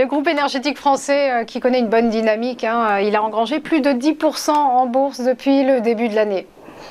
Le groupe énergétique français qui connaît une bonne dynamique, hein, il a engrangé plus de 10% en bourse depuis le début de l'année.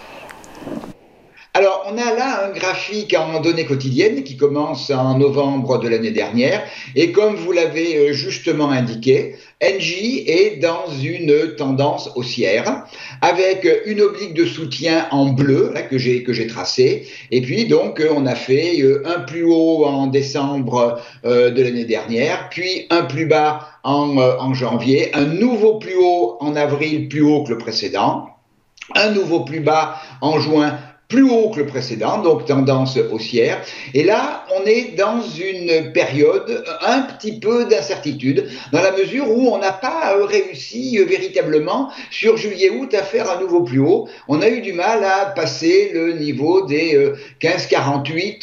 Alors, on a là un graphique en données quotidiennes qui commence en novembre de l'année dernière. Et comme vous l'avez justement indiqué, Engie est dans une tendance haussière avec une oblique de soutien en bleu là, que j'ai tracé. Et puis, donc, on a fait un plus haut en décembre de l'année dernière, puis un plus bas en janvier, un nouveau plus haut en avril, plus haut que le précédent, un nouveau plus bas en juin, plus haut que le précédent, donc tendance haussière. Et là, on est dans une période un petit peu d'incertitude, dans la mesure où on n'a pas réussi véritablement sur juillet-août à faire un nouveau plus haut. On a eu du mal à passer le niveau des 15,48,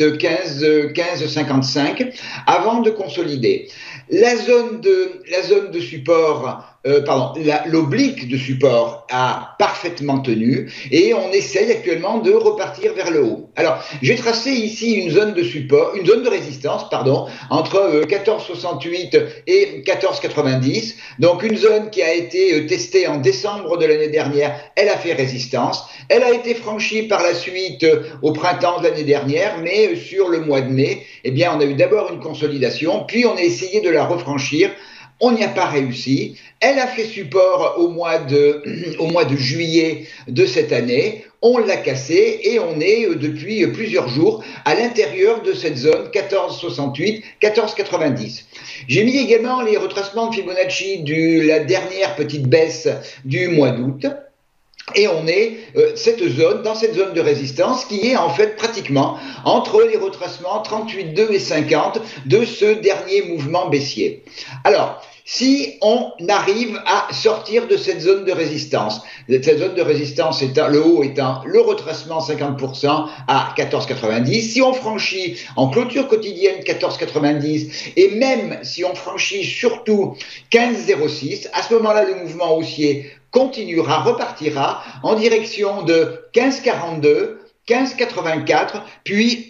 15,55 avant de consolider. La zone de support, l'oblique de support a parfaitement tenu et on essaye actuellement de repartir vers le haut. Alors, j'ai tracé ici une zone de support, une zone de résistance, pardon, entre 14,68 et 14,90. Donc, une zone qui a été testée en décembre de l'année dernière, elle a fait résistance. Elle a été franchie par la suite au printemps de l'année dernière, mais sur le mois de mai, eh bien, on a eu d'abord une consolidation, puis on a essayé de la refranchir. On n'y a pas réussi. Elle a fait support au mois de juillet de cette année. On l'a cassée et on est depuis plusieurs jours à l'intérieur de cette zone 14,68, 14,90. J'ai mis également les retracements de Fibonacci de la dernière petite baisse du mois d'août. Et on est dans cette zone de résistance qui est en fait pratiquement entre les retracements 38,2 et 50 de ce dernier mouvement baissier. Alors, si on arrive à sortir de cette zone de résistance, cette zone de résistance étant le haut étant le retracement 50% à 14,90, si on franchit en clôture quotidienne 14,90 et même si on franchit surtout 15,06, à ce moment-là le mouvement haussier continuera, repartira en direction de 15,42, 15,84, puis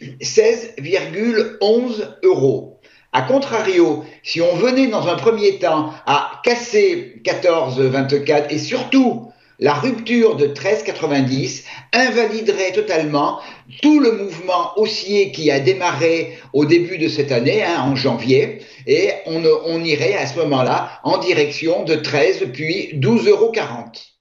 16,11 euros. A contrario, si on venait dans un premier temps à casser 14,24 et surtout la rupture de 13,90 invaliderait totalement tout le mouvement haussier qui a démarré au début de cette année, en janvier, et on irait à ce moment-là en direction de 13 puis 12,40 €.